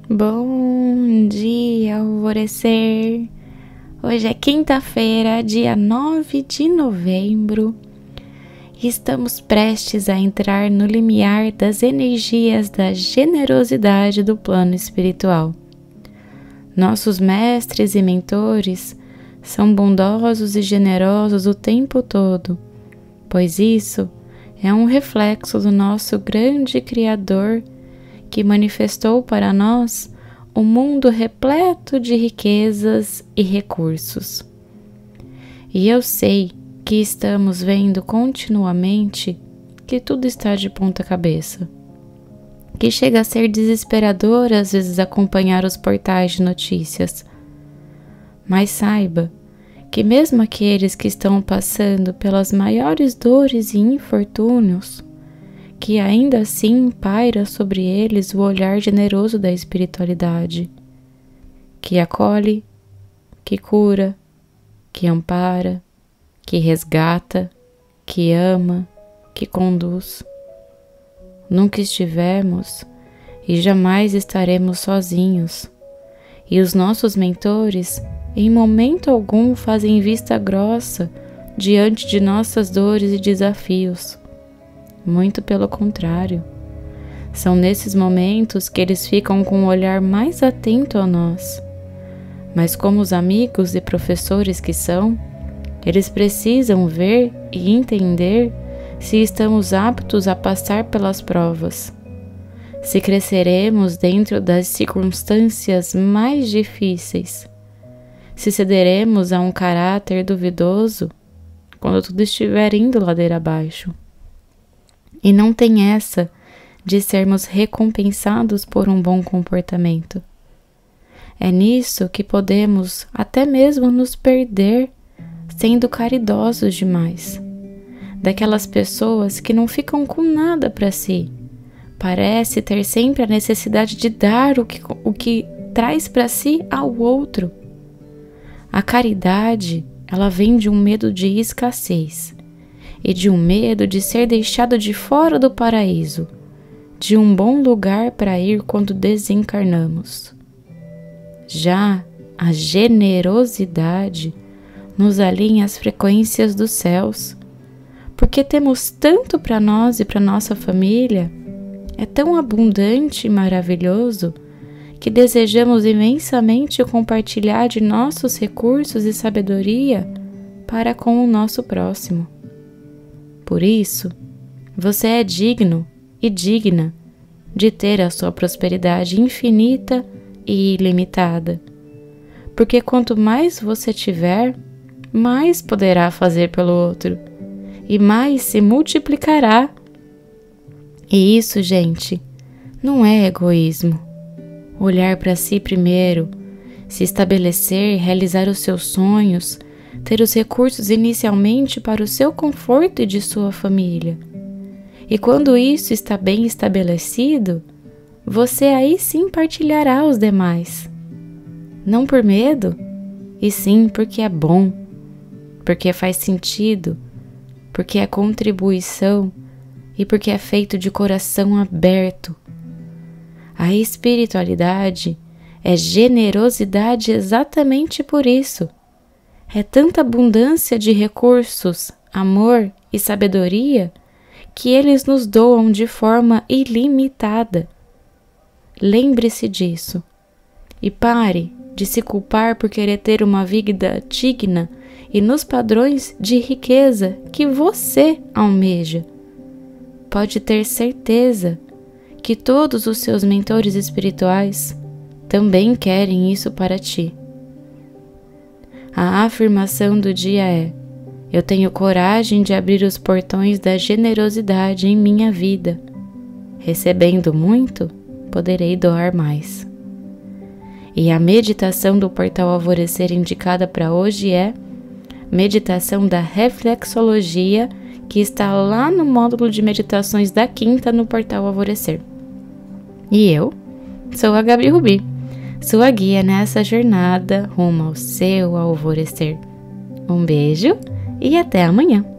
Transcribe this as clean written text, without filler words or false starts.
Bom dia, alvorecer! Hoje é quinta-feira, dia 9 de novembro, e estamos prestes a entrar no limiar das energias da generosidade do plano espiritual. Nossos mestres e mentores são bondosos e generosos o tempo todo, pois isso é um reflexo do nosso grande Criador que manifestou para nós um mundo repleto de riquezas e recursos. E eu sei que estamos vendo continuamente que tudo está de ponta cabeça, que chega a ser desesperador às vezes acompanhar os portais de notícias. Mas saiba que mesmo aqueles que estão passando pelas maiores dores e infortúnios, que ainda assim paira sobre eles o olhar generoso da espiritualidade, que acolhe, que cura, que ampara, que resgata, que ama, que conduz. Nunca estivemos e jamais estaremos sozinhos, e os nossos mentores em momento algum fazem vista grossa diante de nossas dores e desafios. Muito pelo contrário, são nesses momentos que eles ficam com um olhar mais atento a nós. Mas como os amigos e professores que são, eles precisam ver e entender se estamos aptos a passar pelas provas, se cresceremos dentro das circunstâncias mais difíceis, se cederemos a um caráter duvidoso quando tudo estiver indo ladeira abaixo. E não tem essa de sermos recompensados por um bom comportamento. É nisso que podemos até mesmo nos perder sendo caridosos demais. Daquelas pessoas que não ficam com nada para si. Parece ter sempre a necessidade de dar o que traz para si ao outro. A caridade, ela vem de um medo de escassez e de um medo de ser deixado de fora do paraíso, de um bom lugar para ir quando desencarnamos. Já a generosidade nos alinha às frequências dos céus, porque temos tanto para nós e para nossa família, é tão abundante e maravilhoso, que desejamos imensamente compartilhar de nossos recursos e sabedoria para com o nosso próximo. Por isso, você é digno e digna de ter a sua prosperidade infinita e ilimitada, porque quanto mais você tiver, mais poderá fazer pelo outro e mais se multiplicará. E isso, gente, não é egoísmo. Olhar para si primeiro, se estabelecer, realizar os seus sonhos, ter os recursos inicialmente para o seu conforto e de sua família. E quando isso está bem estabelecido, você aí sim partilhará aos demais. Não por medo, e sim porque é bom, porque faz sentido, porque é contribuição e porque é feito de coração aberto. A espiritualidade é generosidade exatamente por isso. É tanta abundância de recursos, amor e sabedoria que eles nos doam de forma ilimitada. Lembre-se disso e pare de se culpar por querer ter uma vida digna e nos padrões de riqueza que você almeja. Pode ter certeza que todos os seus mentores espirituais também querem isso para ti. A afirmação do dia é: eu tenho coragem de abrir os portões da generosidade em minha vida. Recebendo muito, poderei doar mais. E a meditação do Portal Alvorecer indicada para hoje é meditação da reflexologia, que está lá no módulo de meditações da quinta no Portal Alvorecer. E eu sou a Gabi Rubi, sua guia nessa jornada rumo ao seu alvorecer. Um beijo e até amanhã!